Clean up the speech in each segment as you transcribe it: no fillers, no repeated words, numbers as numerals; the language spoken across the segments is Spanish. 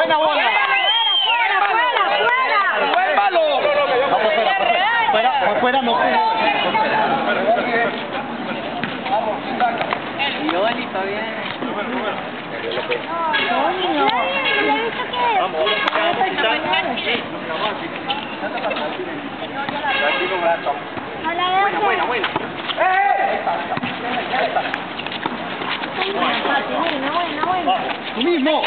Buena bola. Buen balón. Fuera no. Y Oli, está bien. Buena. Tú mismo.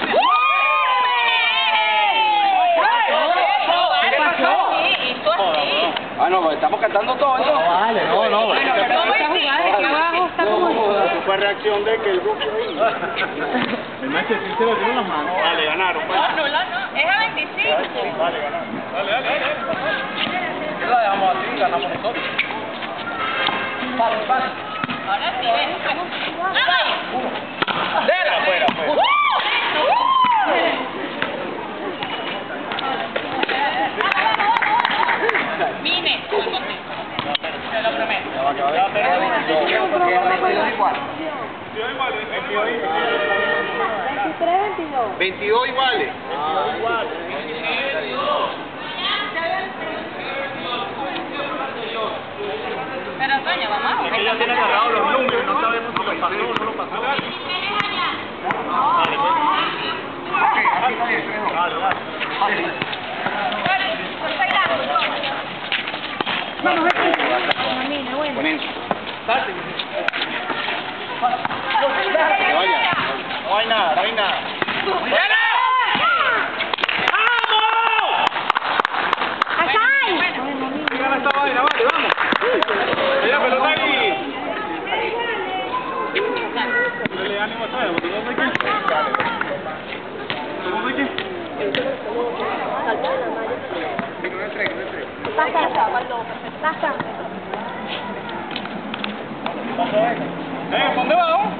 Ah, no, estamos cantando todo, ¿no? Vale, no. Bueno, pero vamos a jugar, aquí abajo está como... Fue reacción de que el grupo ahí. El macho sincero tiene unas manos. Vale, ganaron. No, es a 25. Vale, ganaron. Dale. ¿Qué la dejamos así? Ganamos nosotros. Pase. Ahora sí, ven. ¡Dela! Afuera. Vine, muy contento. Te lo prometo. Ya 22 iguales. Pero Antonio, vamos. Es que ya tiene agarrado los números, no sabemos si lo pasó o no lo pasó. Dale, pues. Así está bien, 3-2. Dale. Vamos aquí. Bueno. Salte. No hay nada. Gana esta vaina, vale, vamos. Mira, pelota ahí. Dale ánimo a todos, ¿tú no sé qué? Pasa. ¿Dónde vamos?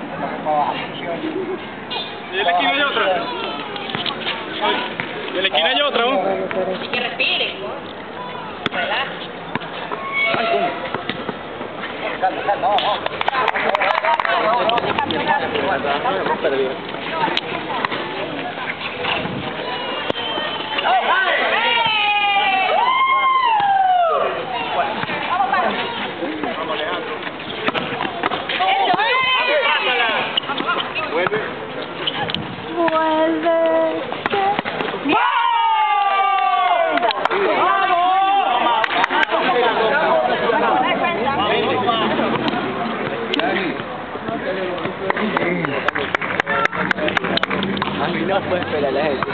Y en la esquina hay otra. Y en la esquina hay otra, ¿no? Y que respire. Relaja. Ay, ¿cómo? A mí no puede esperar la gente.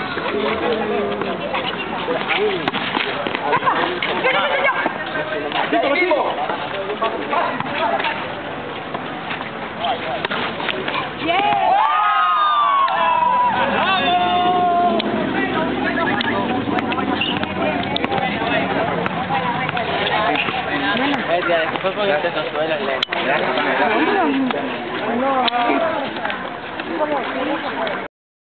¡Ya vivo! Después porque te nos suena el lente.